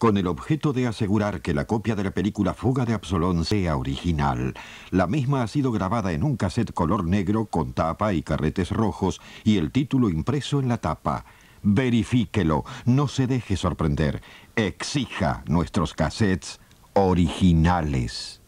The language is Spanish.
con el objeto de asegurar que la copia de la película Fuga de Absalón sea original. La misma ha sido grabada en un cassette color negro con tapa y carretes rojos y el título impreso en la tapa. Verifíquelo, no se deje sorprender. Exija nuestros cassettes originales.